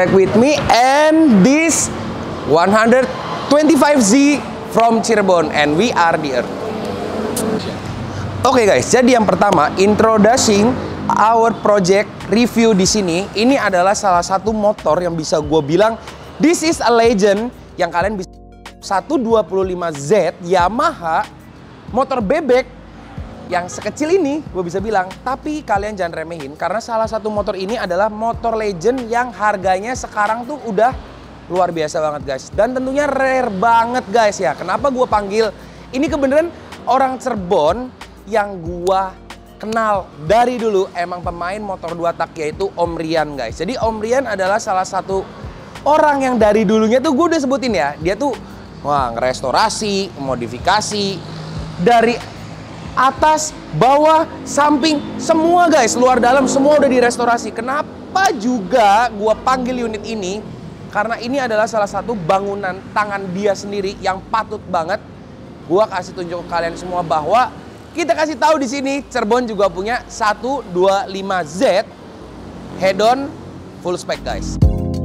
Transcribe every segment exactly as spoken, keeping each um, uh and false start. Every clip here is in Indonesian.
back with me and this one twenty-five Z from Cirebon and we are the Earth. Oke okay guys, jadi yang pertama introducing our project review di sini. Ini adalah salah satu motor yang bisa gue bilang this is a legend yang kalian bisa seratus dua puluh lima Z Yamaha motor bebek yang sekecil ini, gue bisa bilang, tapi kalian jangan remehin karena salah satu motor ini adalah motor legend yang harganya sekarang tuh udah luar biasa banget guys. Dan tentunya rare banget guys ya. Kenapa gue panggil? Ini kebenaran orang Cirebon yang gue kenal dari dulu, emang pemain motor dua tak, yaitu Om Rian guys. Jadi Om Rian adalah salah satu orang yang dari dulunya tuh gue udah sebutin ya. Dia tuh wah ngerestorasi, modifikasi dari atas, bawah, samping, semua guys, luar dalam semua udah direstorasi. Kenapa juga gua panggil unit ini? Karena ini adalah salah satu bangunan tangan dia sendiri yang patut banget gua kasih tunjuk ke kalian semua bahwa kita kasih tahu di sini Cirebon juga punya seratus dua puluh lima Z head on full spec guys.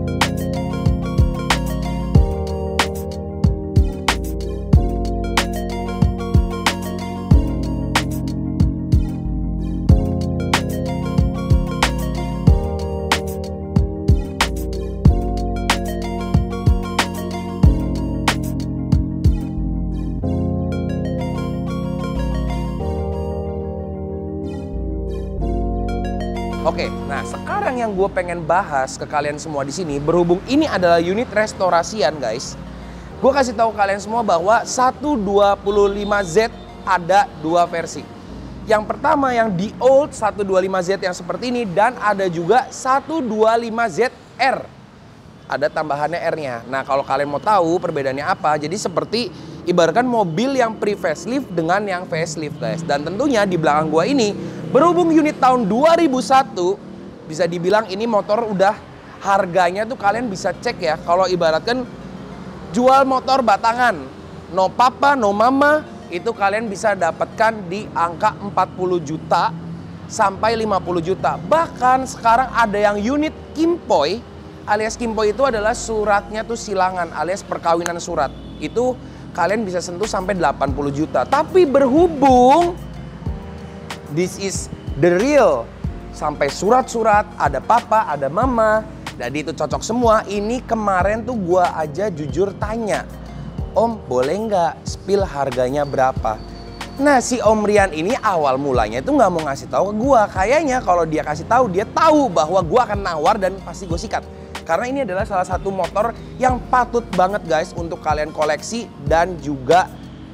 Oke, nah sekarang yang gue pengen bahas ke kalian semua di sini, berhubung ini adalah unit restorasian guys, gue kasih tahu kalian semua bahwa seratus dua puluh lima Z ada dua versi. Yang pertama yang di old seratus dua puluh lima Z yang seperti ini, dan ada juga seratus dua puluh lima Z R. Ada tambahannya R-nya. Nah kalau kalian mau tahu perbedaannya apa, jadi seperti ibaratkan mobil yang pre-facelift dengan yang facelift guys. Dan tentunya di belakang gue ini, berhubung unit tahun dua ribu satu, bisa dibilang ini motor udah harganya tuh kalian bisa cek ya. Kalau ibaratkan jual motor batangan, no papa, no mama, itu kalian bisa dapatkan di angka empat puluh juta sampai lima puluh juta. Bahkan sekarang ada yang unit Kimpoy, alias Kimpoy itu adalah suratnya tuh silangan alias perkawinan surat. Itu kalian bisa sentuh sampai delapan puluh juta. Tapi berhubung this is the real, sampai surat-surat, ada papa, ada mama, jadi itu cocok semua. Ini kemarin tuh gua aja jujur tanya, Om boleh nggak spill harganya berapa? Nah si Om Rian ini awal mulanya itu nggak mau ngasih tahu ke gua. Kayaknya kalau dia kasih tahu, dia tahu bahwa gua akan nawar dan pasti gue sikat. Karena ini adalah salah satu motor yang patut banget guys untuk kalian koleksi dan juga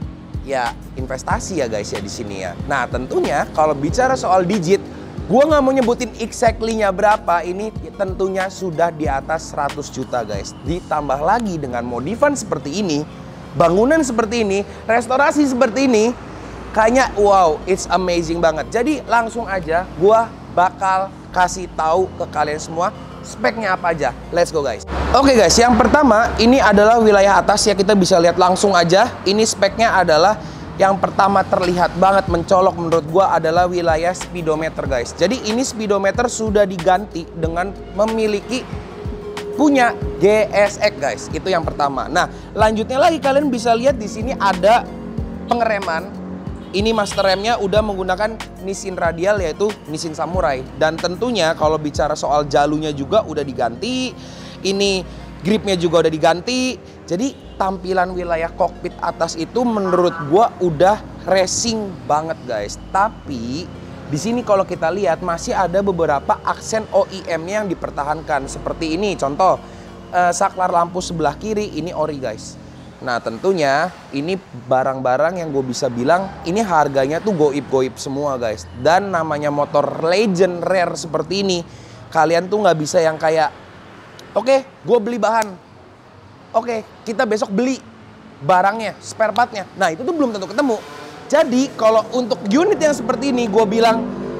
ya investasi ya guys ya di sini ya. Nah tentunya kalau bicara soal digit, gue nggak mau nyebutin exactly-nya berapa. Ini tentunya sudah di atas seratus juta guys. Ditambah lagi dengan modifan seperti ini, bangunan seperti ini, restorasi seperti ini, kayaknya wow, it's amazing banget. Jadi langsung aja gue bakal kasih tahu ke kalian semua speknya apa aja. Let's go guys. Oke okay guys, yang pertama ini adalah wilayah atas ya, kita bisa lihat langsung aja. Ini speknya adalah yang pertama terlihat banget mencolok menurut gua adalah wilayah speedometer guys. Jadi ini speedometer sudah diganti dengan memiliki punya G S X guys. Itu yang pertama. Nah, lanjutnya lagi kalian bisa lihat di sini ada pengereman. Ini master remnya udah menggunakan Nissin Radial yaitu Nissin Samurai. Dan tentunya kalau bicara soal jalunya juga udah diganti. Ini gripnya juga udah diganti. Jadi tampilan wilayah kokpit atas itu menurut gua udah racing banget guys. Tapi di sini kalau kita lihat masih ada beberapa aksen O E M-nya yang dipertahankan. Seperti ini contoh, eh, saklar lampu sebelah kiri ini ori guys. Nah tentunya ini barang-barang yang gue bisa bilang ini harganya tuh goib-goib semua guys. Dan namanya motor legend rare seperti ini, kalian tuh nggak bisa yang kayak oke okay, gue beli bahan, oke okay, kita besok beli barangnya, spare partnya. Nah itu tuh belum tentu ketemu. Jadi kalau untuk unit yang seperti ini gue bilang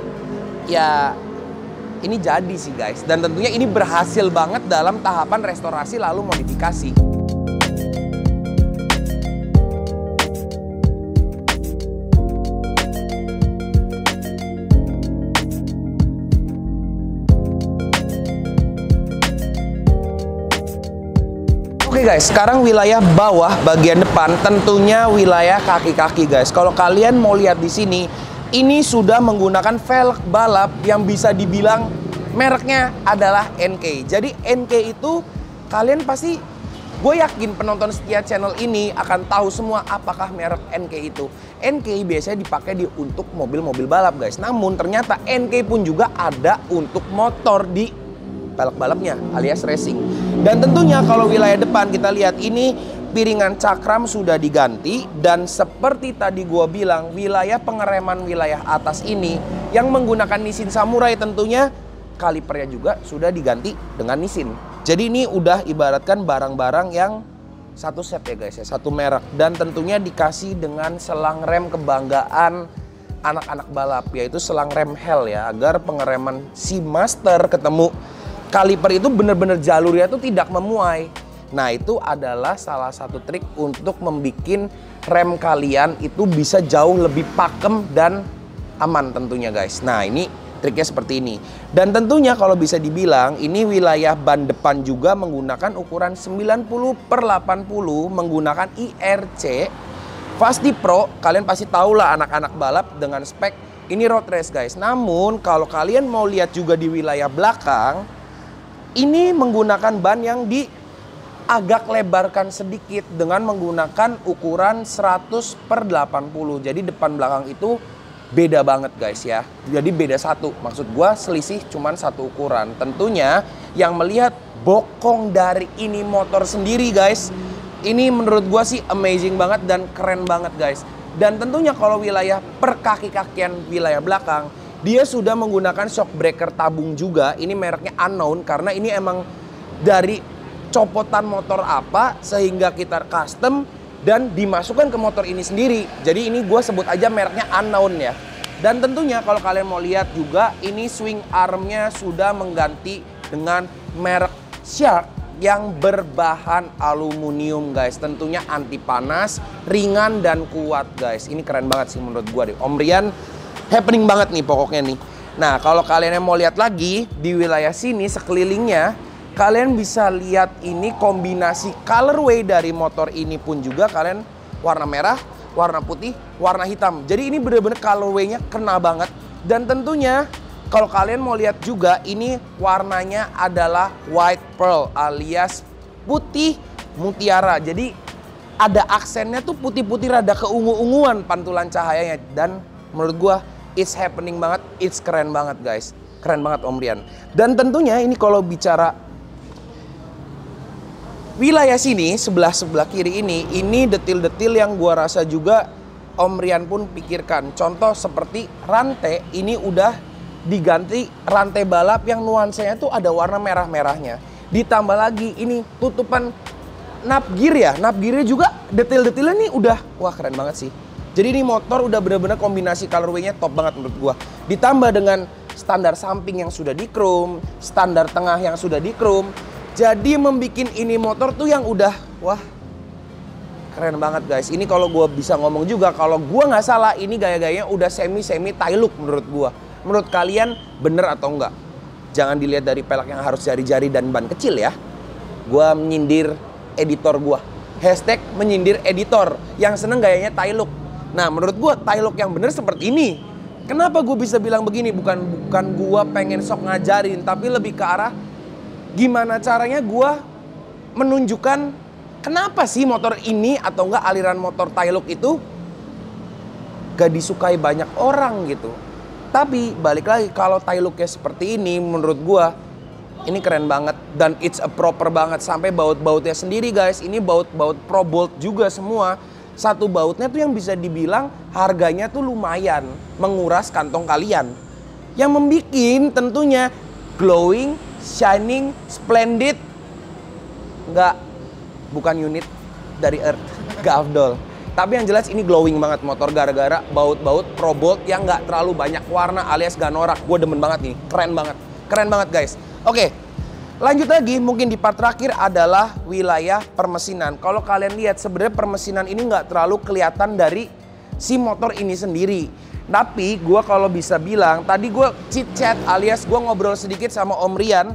ya ini jadi sih guys. Dan tentunya ini berhasil banget dalam tahapan restorasi lalu modifikasi. guys, sekarang wilayah bawah bagian depan tentunya wilayah kaki-kaki guys. Kalau kalian mau lihat di sini, ini sudah menggunakan velg balap yang bisa dibilang mereknya adalah N K. Jadi N K itu kalian pasti, gue yakin penonton setia channel ini akan tahu semua apakah merek N K itu. N K biasanya dipakai di untuk mobil-mobil balap guys. Namun ternyata N K pun juga ada untuk motor di velg balapnya alias racing. Dan tentunya kalau wilayah depan kita lihat ini piringan cakram sudah diganti. Dan seperti tadi gua bilang, wilayah pengereman wilayah atas ini yang menggunakan Nissin Samurai tentunya kalipernya juga sudah diganti dengan Nissin. Jadi ini udah ibaratkan barang-barang yang satu set ya guys ya, satu merek. Dan tentunya dikasih dengan selang rem kebanggaan anak-anak balap, yaitu selang rem Hell ya, agar pengereman si Master ketemu kaliper itu bener-bener jalurnya tuh tidak memuai. Nah itu adalah salah satu trik untuk membuat rem kalian itu bisa jauh lebih pakem dan aman tentunya guys. Nah ini triknya seperti ini. Dan tentunya kalau bisa dibilang ini wilayah ban depan juga menggunakan ukuran sembilan puluh per delapan puluh menggunakan I R C Fasti Pro. Kalian pasti tahu lah anak-anak balap dengan spek ini road race guys. Namun kalau kalian mau lihat juga di wilayah belakang, ini menggunakan ban yang di agak lebarkan sedikit dengan menggunakan ukuran seratus per delapan puluh. Jadi depan belakang itu beda banget guys ya. Jadi beda satu. Maksud gua selisih cuman satu ukuran. Tentunya yang melihat bokong dari ini motor sendiri guys, ini menurut gua sih amazing banget dan keren banget guys. Dan tentunya kalau wilayah per kaki-kakian wilayah belakang, dia sudah menggunakan shock breaker tabung juga. Ini mereknya unknown karena ini emang dari copotan motor apa sehingga kita custom dan dimasukkan ke motor ini sendiri. Jadi ini gue sebut aja mereknya unknown ya. Dan tentunya kalau kalian mau lihat juga ini swing armnya sudah mengganti dengan merek Shark yang berbahan aluminium guys. Tentunya anti panas, ringan dan kuat guys. Ini keren banget sih menurut gue deh. Om Rian happening banget nih pokoknya nih. Nah kalau kalian yang mau lihat lagi di wilayah sini sekelilingnya, kalian bisa lihat ini kombinasi colorway dari motor ini pun juga kalian warna merah, warna putih, warna hitam. Jadi ini bener-bener colorway-nya kena banget. Dan tentunya kalau kalian mau lihat juga ini warnanya adalah white pearl alias putih mutiara. Jadi ada aksennya tuh putih-putih rada keungu-unguan pantulan cahayanya. Dan menurut gua it's happening banget, it's keren banget guys. Keren banget Om Rian. Dan tentunya ini kalau bicara wilayah sini, sebelah-sebelah kiri ini, ini detil-detil yang gua rasa juga Om Rian pun pikirkan. Contoh seperti rantai, ini udah diganti rantai balap yang nuansanya tuh ada warna merah-merahnya. Ditambah lagi ini tutupan nap gear ya, nap gearnya juga detil-detilnya nih udah, wah keren banget sih. Jadi ini motor udah bener-bener kombinasi colorway-nya top banget menurut gua. Ditambah dengan standar samping yang sudah di chrome, standar tengah yang sudah di chrome. Jadi membuat ini motor tuh yang udah, wah keren banget guys. Ini kalau gua bisa ngomong juga, kalau gua nggak salah ini gaya-gayanya udah semi-semi Thai look menurut gua. Menurut kalian bener atau enggak? Jangan dilihat dari pelek yang harus jari-jari dan ban kecil ya. Gua menyindir editor gua. Hashtag menyindir editor yang seneng gayanya Thai look. Nah menurut gue Thai look yang bener seperti ini. Kenapa gue bisa bilang begini? Bukan bukan gue pengen sok ngajarin, tapi lebih ke arah gimana caranya gue menunjukkan kenapa sih motor ini atau enggak aliran motor Thai look itu gak disukai banyak orang gitu. Tapi balik lagi kalau Thai looknya seperti ini menurut gue ini keren banget dan it's a proper banget. Sampai baut-bautnya sendiri guys, ini baut-baut Pro Bolt juga semua. Satu bautnya tuh yang bisa dibilang harganya tuh lumayan menguras kantong kalian. Yang membuat tentunya glowing, shining, splendid. Enggak, bukan unit dari Earth, gak afdol. Tapi yang jelas ini glowing banget motor gara-gara baut-baut Pro Bolt yang gak terlalu banyak warna alias gak norak. Gue demen banget nih, keren banget. Keren banget guys. Oke. Lanjut lagi, mungkin di part terakhir adalah wilayah permesinan. Kalau kalian lihat sebenarnya permesinan ini nggak terlalu kelihatan dari si motor ini sendiri. Tapi gue kalau bisa bilang, tadi gue chit chat alias gue ngobrol sedikit sama Om Rian.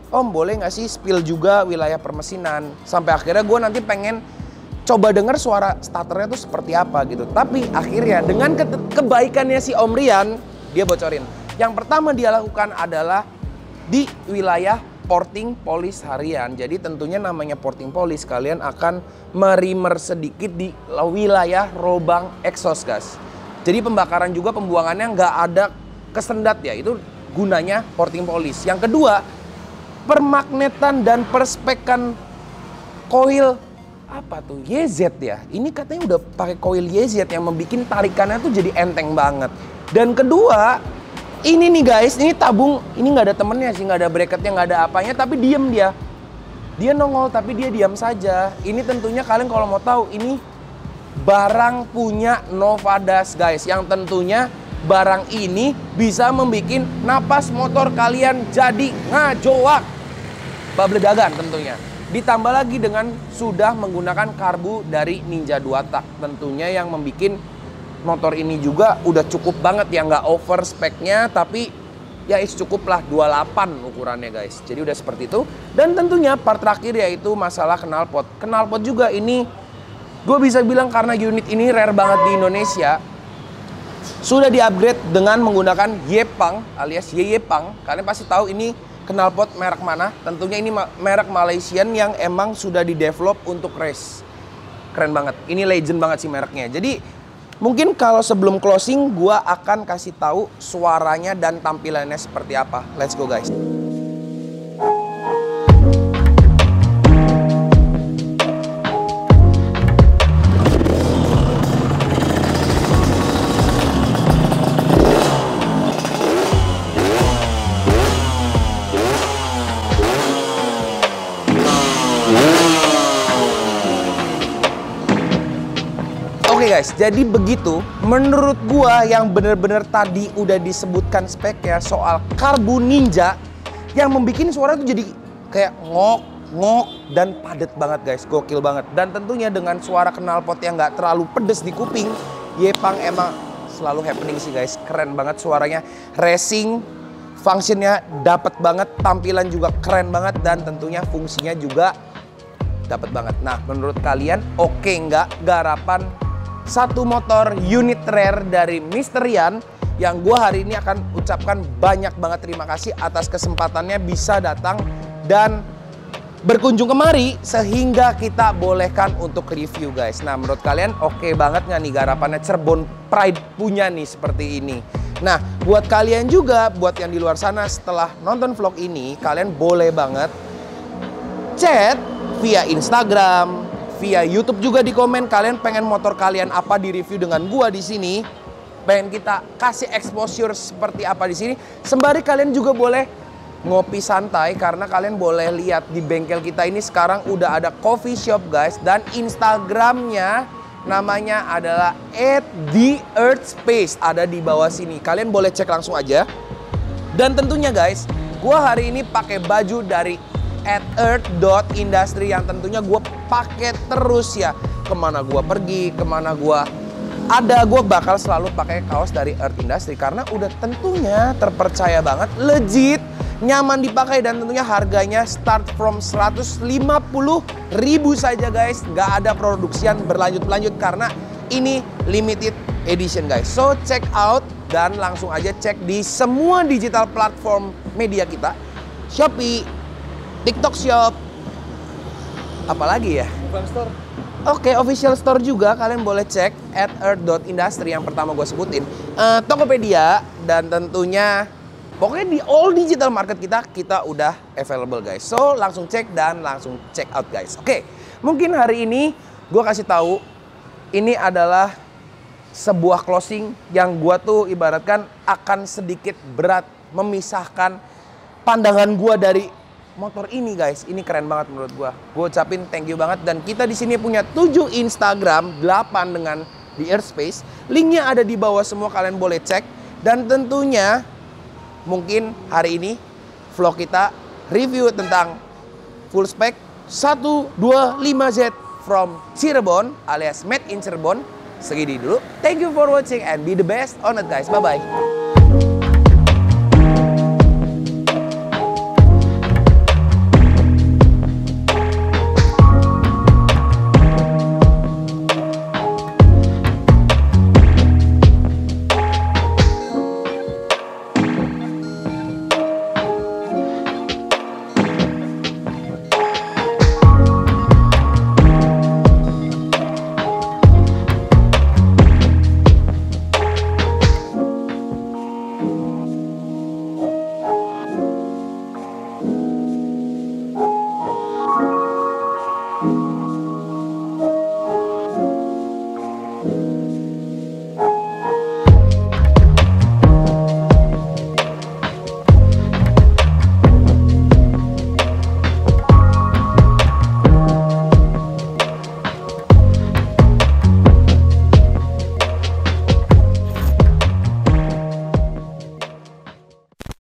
Om boleh nggak sih spill juga wilayah permesinan. Sampai akhirnya gue nanti pengen coba denger suara starternya tuh seperti apa gitu. Tapi akhirnya dengan ke kebaikannya si Om Rian, dia bocorin. Yang pertama dia lakukan adalah di wilayah porting polis harian. Jadi tentunya namanya porting polis, kalian akan merimer sedikit di wilayah lubang exhaust guys. Jadi pembakaran juga pembuangannya nggak ada kesendat ya, itu gunanya porting polis. Yang kedua, permagnetan dan perspekan coil apa tuh Y Z ya. Ini katanya udah pakai coil Y Z yang membuat tarikannya tuh jadi enteng banget. Dan kedua, ini nih guys, ini tabung, ini nggak ada temennya sih, nggak ada bracketnya, nggak ada apanya, tapi diem dia. Dia nongol tapi dia diam saja. Ini tentunya kalian kalau mau tahu, ini barang punya Novadas guys, yang tentunya barang ini bisa membuat napas motor kalian jadi ngajoak, babledagan tentunya. Ditambah lagi dengan sudah menggunakan karbu dari Ninja dua tak, tentunya yang membuat motor ini juga udah cukup banget ya, nggak over speknya, tapi ya is cukup lah dua puluh delapan ukurannya guys. Jadi udah seperti itu. Dan tentunya part terakhir yaitu masalah knalpot. Knalpot juga ini gue bisa bilang karena unit ini rare banget di Indonesia, sudah di-upgrade dengan menggunakan Yepang alias Yeyepang. Kalian pasti tahu ini knalpot merek mana. Tentunya ini merek Malaysian yang emang sudah di-develop untuk race. Keren banget. Ini legend banget sih mereknya. Jadi mungkin kalau sebelum closing, gua akan kasih tahu suaranya dan tampilannya seperti apa. Let's go guys. Oke guys, jadi begitu menurut gua yang bener-bener tadi udah disebutkan speknya soal karbu Ninja yang membuat suara tuh jadi kayak ngok, ngok dan padet banget guys, gokil banget. Dan tentunya dengan suara knalpot yang nggak terlalu pedes di kuping, Yepang emang selalu happening sih guys, keren banget suaranya, racing, functionnya dapet banget, tampilan juga keren banget, dan tentunya fungsinya juga dapet banget. Nah menurut kalian oke nggak garapan satu motor unit rare dari mister Rian yang gue hari ini akan ucapkan banyak banget terima kasih atas kesempatannya bisa datang dan berkunjung kemari sehingga kita bolehkan untuk review guys. Nah menurut kalian oke banget nggak nih garapannya Cirebon Pride punya nih seperti ini. Nah buat kalian juga, buat yang di luar sana setelah nonton vlog ini, kalian boleh banget chat via Instagram, via YouTube juga di komen kalian pengen motor kalian apa di review dengan gua di sini. Pengen kita kasih exposure seperti apa di sini. Sembari kalian juga boleh ngopi santai karena kalian boleh lihat di bengkel kita ini sekarang udah ada coffee shop guys, dan Instagramnya namanya adalah at the earth space, ada di bawah sini. Kalian boleh cek langsung aja. Dan tentunya guys, gua hari ini pakai baju dari at earth dot industry yang tentunya gue pakai terus ya, kemana gue pergi, kemana gue ada, gue bakal selalu pakai kaos dari Earth Industry karena udah tentunya terpercaya banget, legit, nyaman dipakai, dan tentunya harganya start from seratus lima puluh ribu saja guys. Gak ada produksian berlanjut-lanjut karena ini limited edition guys. So check out dan langsung aja cek di semua digital platform media kita, Shopee, TikTok Shop, apalagi ya? Store. Oke, official store juga kalian boleh cek at earth dot industry yang pertama gue sebutin. Uh, Tokopedia dan tentunya pokoknya di all digital market kita kita udah available guys. So langsung cek dan langsung check out guys. Oke, mungkin hari ini gue kasih tahu ini adalah sebuah closing yang gue tuh ibaratkan akan sedikit berat memisahkan pandangan gue dari motor ini guys. Ini keren banget menurut gua. Gua ucapin thank you banget, dan kita di sini punya tujuh Instagram, delapan dengan di Airspace. Linknya ada di bawah semua, kalian boleh cek. Dan tentunya mungkin hari ini vlog kita review tentang full spec seratus dua puluh lima Z from Cirebon alias made in Cirebon. Segini dulu. Thank you for watching and be the best on it guys. Bye bye.